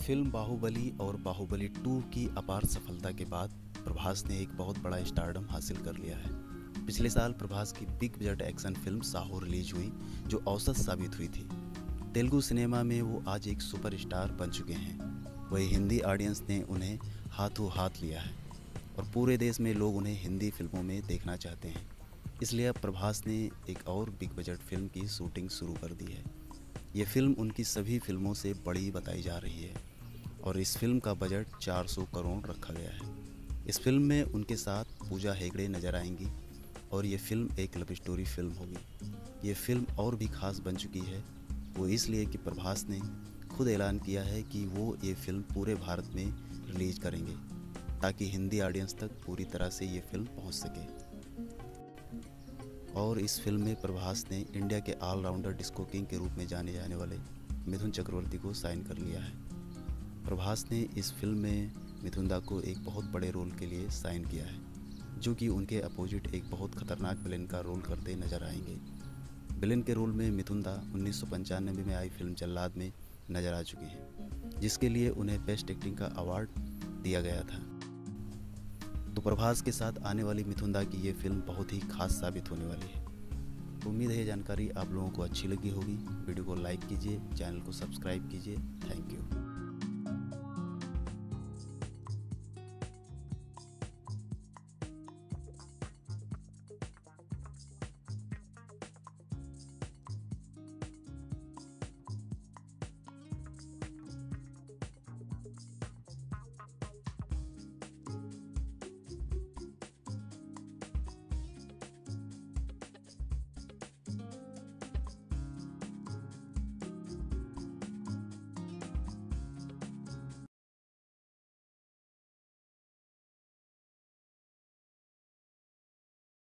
Film Baahubali और बाहुबली 2 की अपार सफलता के बाद प्रभास ने एक बहुत बड़ा स्टारडम हासिल कर लिया है। पिछले साल प्रभास की big budget action film Saaho release हुई, जो औसत साबित हुई थी। तेलुगु सिनेमा में वो आज एक सुपरस्टार बन चुके हैं। वही हिंदी ऑडियंस ने उन्हें हाथों हाथ लिया है और पूरे देश में लोग उन्हें हिंदी फिल्मों में देखना चाहते हैं। इसलिए अब प्रभास ने एक और बिग बजट फिल्म की शूटिंग शुरू कर दी है। ये फिल्म उनकी सभी फिल्मों से बड़ी बताई जा रही है और इस फिल्म का बजट 400 करोड़ रखा गया है। इस फिल्म में उनके साथ पूजा हेगड़े नजर आएंगी और ये फिल्म एक लव स्टोरी फिल्म होगी। ये फिल्म और भी खास बन चुकी है, वो इसलिए कि प्रभास ने खुद ऐलान किया है कि वो ये फिल्म पूरे भारत में रिलीज करेंगे ताकि हिंदी ऑडियंस तक पूरी तरह से ये फिल्म पहुंच सके। और इस फिल्म में प्रभास ने इंडिया के ऑलराउंडर डिस्को किंग के रूप में जाने जाने वाले मिथुन चक्रवर्ती को साइन कर लिया है। प्रभास ने इस फिल्म में मिथुन को एक बहुत बड़े रोल के लिए साइन किया है, जो कि उनके अपोजिट एक बहुत खतरनाक विलेन का रोल करते नजर आएंगे। विलेन के रोल में मिथुन 1995 में आई फिल्म जल्लाद में नजर आ चुकी हैं, जिसके लिए उन्हें बेस्ट एक्टिंग का अवार्ड दिया गया था। तो प्रभास के साथ आने वाली मिथुन की ये फिल्म बहुत ही खास साबित होने वाली है। उम्मीद है ये जानकारी आप लोगों को अच्छी लगी होगी। वीडियो को लाइक कीजिए, चैनल को सब्सक्राइब कीजिए। Thank you.